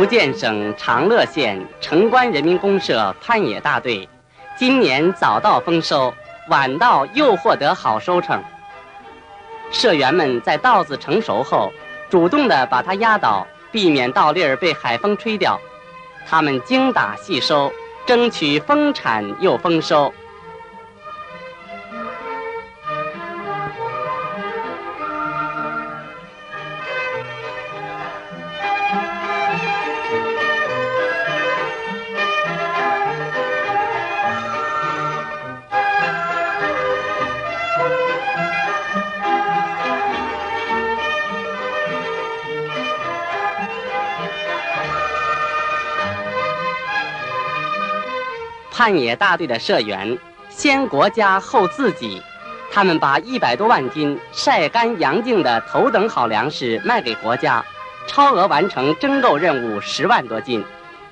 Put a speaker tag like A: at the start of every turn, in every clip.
A: 建省长乐县城关人民公社攀野大队，今年早到丰收，晚到又获得好收成。社员们在稻子成熟后，主动地把它压倒，避免稻粒儿被海风吹掉。他们精打细收，争取丰产又丰收。攀野大队的社员先国家后自己，他们把100多万斤晒干阳净的头等好粮食卖给国家，超额完成征购任务10万多斤。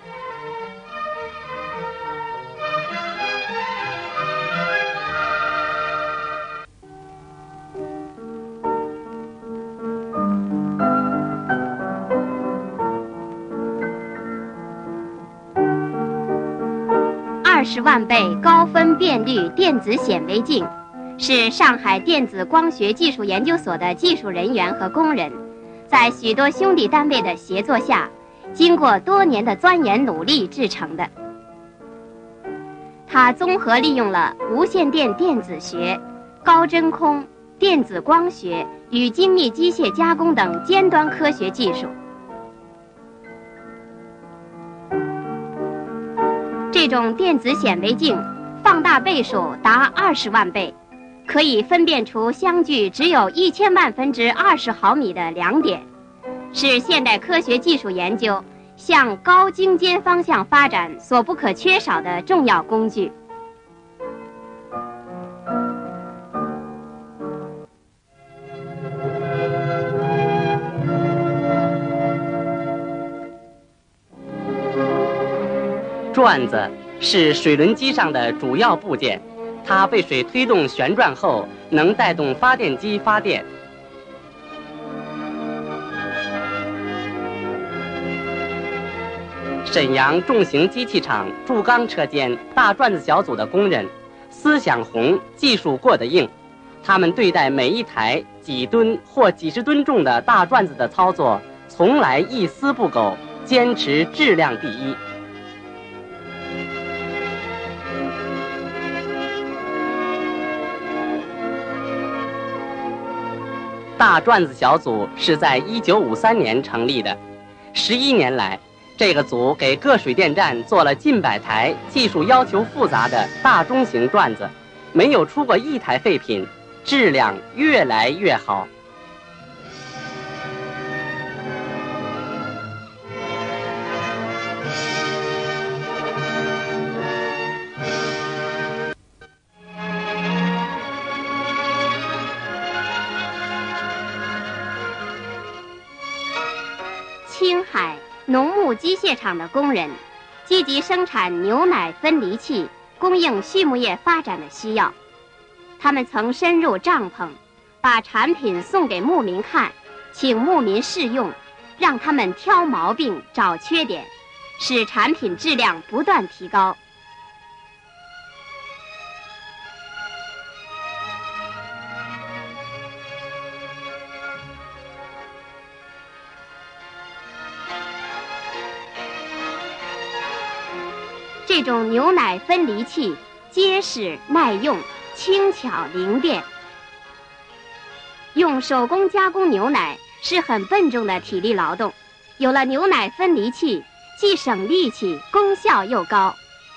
B: 20万倍高分辨率电子显微镜，是上海电子光学技术研究所的技术人员和工人，在许多兄弟单位的协作下，经过多年的钻研努力制成的。它综合利用了无线电电子学、高真空、电子光学与精密机械加工等尖端科学技术。这种电子显微镜放大倍数达20万倍，可以分辨出相距只有1000万分之20毫米的两点，是现代科学技术研究向高精尖方向发展所不可缺少的重要工具。
A: 转子是水轮机上的主要部件，它被水推动旋转后，能带动发电机发电。沈阳重型机器厂铸钢车间大转子小组的工人，思想红，技术过得硬。他们对待每一台几吨或几十吨重的大转子的操作，从来一丝不苟，坚持质量第一。大转子小组是在1953年成立的，11年来，这个组给各水电站做了近100台技术要求复杂的大中型转子，没有出过一台废品，质量越来越好。
B: 青海农牧机械厂的工人积极生产牛奶分离器，供应畜牧业发展的需要。他们曾深入帐篷，把产品送给牧民看，请牧民试用，让他们挑毛病、找缺点，使产品质量不断提高。这种牛奶分离器结实耐用、轻巧灵便。用手工加工牛奶是很笨重的体力劳动，有了牛奶分离器，既省力气，功效又高。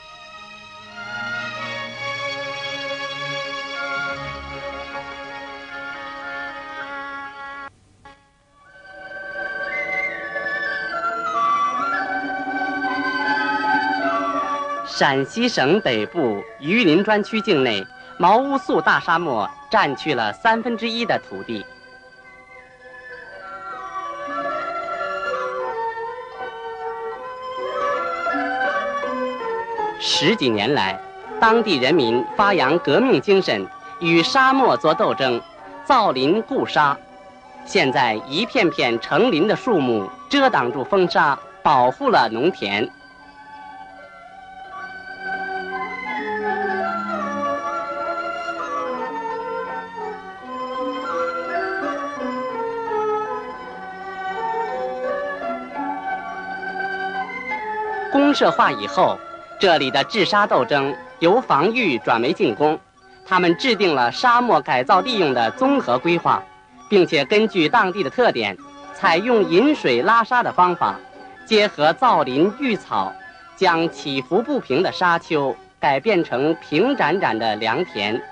A: 陕西省北部榆林专区境内，毛乌素大沙漠占据了1/3的土地。10几年来，当地人民发扬革命精神，与沙漠作斗争，造林固沙。现在一片片成林的树木遮挡住风沙， 保护了农田。公社化以后，这里的治沙斗争由防御转为进攻。他们制定了沙漠改造利用的综合规划，并且根据当地的特点，采用引水拉沙的方法，结合造林育草，将起伏不平的沙丘改变成平展展的良田。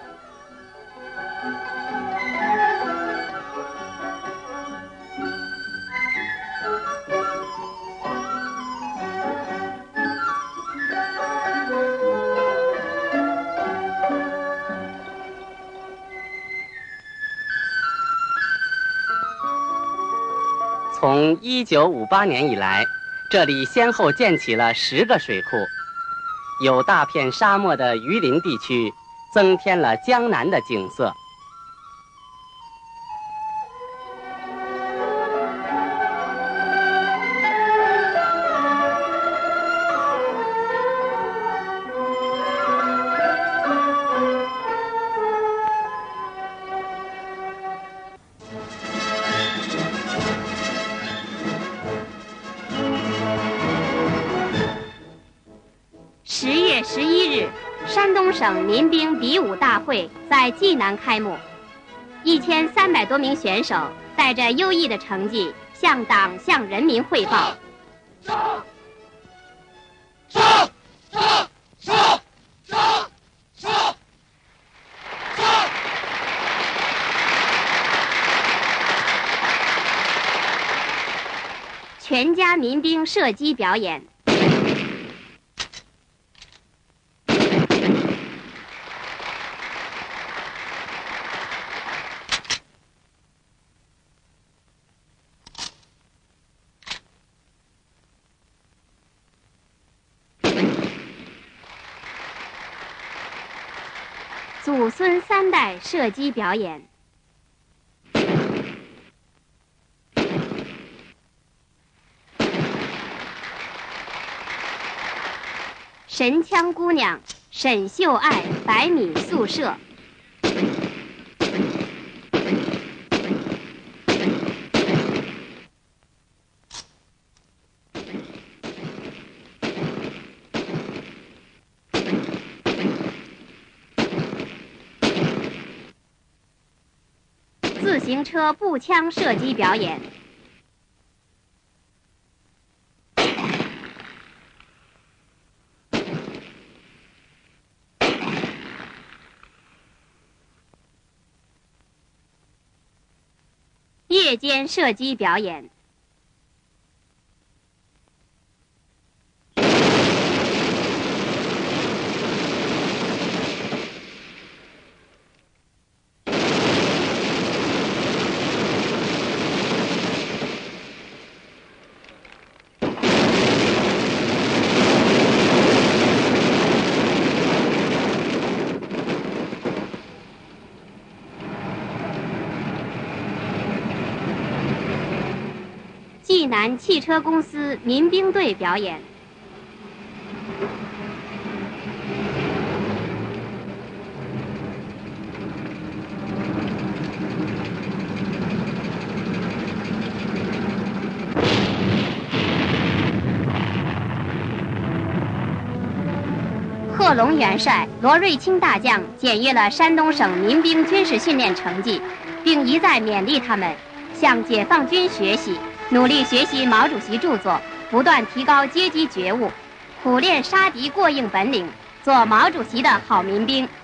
A: 从1958年以来，这里先后建起了10个水库，有大片沙漠的榆林地区，增添了江南的景色。
B: 10月11日，山东省民兵比武大会在济南开幕，1300多名选手带着优异的成绩向党向人民汇报。全家民兵射击表演。祖孙3代射击表演。神枪姑娘沈秀爱100米速射。自行车步枪射击表演。夜间射击表演。济南汽车公司民兵队表演。贺龙元帅、罗瑞卿大将检阅了山东省民兵军事训练成绩，并一再勉励他们向解放军学习，努力学习毛主席著作，不断提高阶级觉悟，苦练杀敌过硬本领，做毛主席的好民兵。